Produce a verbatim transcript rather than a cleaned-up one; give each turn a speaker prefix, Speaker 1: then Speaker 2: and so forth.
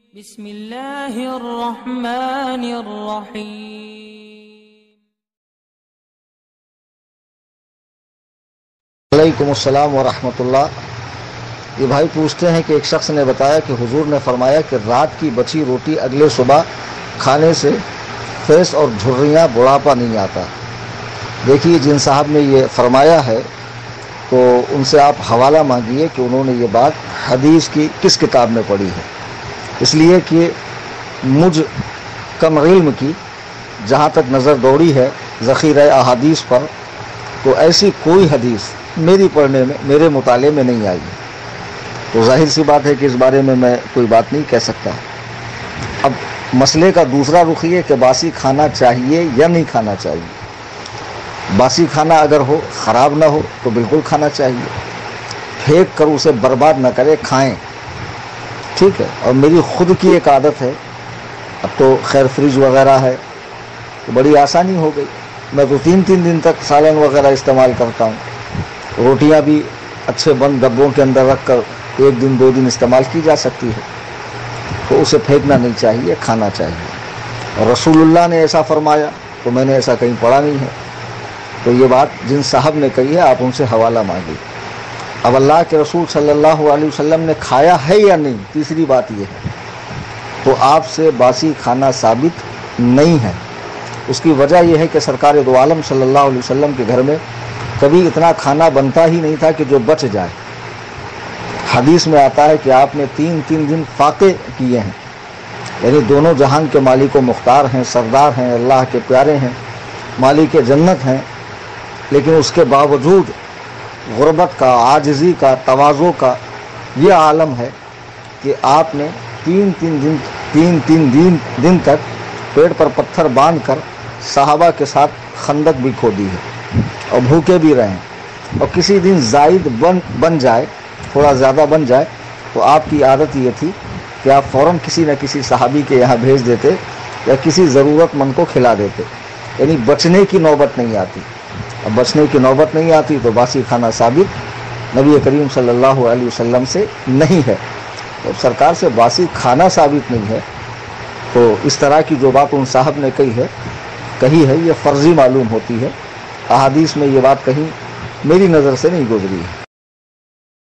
Speaker 1: بسم اللہ الرحمن الرحیم۔
Speaker 2: وعلیکم السلام ورحمۃ اللہ۔ یہ بھائی پوچھتے ہیں کہ ایک شخص نے بتایا کہ حضور نے فرمایا کہ رات کی بچی روٹی اگلے صبح کھانے سے فیس اور جھریاں بڑھاپا نہیں آتا۔ دیکھیے جن صاحب نے یہ فرمایا ہے تو ان سے آپ حوالہ مانگیے کہ انہوں نے یہ بات حدیث کی کس کتاب میں پڑھی ہے، اس لیے کہ مجھ کم علم کی جہاں تک نظر دوڑی ہے ذخیرہ احادیث پر، تو ایسی کوئی حدیث میری پڑھنے میں میرے مطالعے میں نہیں آئی، تو ظاہر سی بات ہے کہ اس بارے میں میں کوئی بات نہیں کہہ سکتا۔ اب مسئلے کا دوسرا رخ یہ کہ باسی کھانا چاہیے یا نہیں کھانا چاہیے۔ باسی کھانا اگر ہو، خراب نہ ہو تو بالکل کھانا چاہیے، پھینک کر اسے برباد نہ کرے، کھائیں، ٹھیک ہے۔ اور میری خود کی ایک عادت ہے، اب تو خیر فریج وغیرہ ہے تو بڑی آسانی ہو گئی، میں تو تین تین دن تک سالن وغیرہ استعمال کرتا ہوں۔ روٹیاں بھی اچھے بند ڈبوں کے اندر رکھ کر ایک دن دو دن استعمال کی جا سکتی ہے، تو اسے پھینکنا نہیں چاہیے، کھانا چاہیے۔ اور رسول اللہ نے ایسا فرمایا تو میں نے ایسا کہیں پڑھا نہیں ہے، تو یہ بات جن صاحب نے کہی ہے آپ ان سے حوالہ مانگیے۔ اب اللہ کے رسول صلی اللہ علیہ وسلم نے کھایا ہے یا نہیں، تیسری بات یہ ہے، تو آپ سے باسی کھانا ثابت نہیں ہے۔ اس کی وجہ یہ ہے کہ سرکار دو عالم صلی اللہ علیہ وسلم کے گھر میں کبھی اتنا کھانا بنتا ہی نہیں تھا کہ جو بچ جائے۔ حدیث میں آتا ہے کہ آپ نے تین تین دن فاقے کیے ہیں، یعنی دونوں جہان کے مالک و مختار ہیں، سردار ہیں، اللہ کے پیارے ہیں، مالک جنت ہیں، لیکن اس کے باوجود غربت کا، عاجزی کا، تواضع کا یہ عالم ہے کہ آپ نے تین تین دن تین تین دن دن تک پیڑ پر پتھر باندھ کر صحابہ کے ساتھ خندق بھی کھودی ہے اور بھوکے بھی رہے، اور کسی دن زائد بن بن جائے، تھوڑا زیادہ بن جائے تو آپ کی عادت یہ تھی کہ آپ فوراً کسی نہ کسی صحابی کے یہاں بھیج دیتے یا کسی ضرورت مند کو کھلا دیتے، یعنی بچنے کی نوبت نہیں آتی۔ اب بچنے کی نوبت نہیں آتی تو باسی کھانا ثابت نبی کریم صلی اللہ علیہ وسلم سے نہیں ہے۔ تو سرکار سے باسی کھانا ثابت نہیں ہے تو اس طرح کی جو بات ان صاحب نے کہی ہے کہی ہے یہ فرضی معلوم ہوتی ہے، احادیث میں یہ بات کہیں میری نظر سے نہیں گزری ہے۔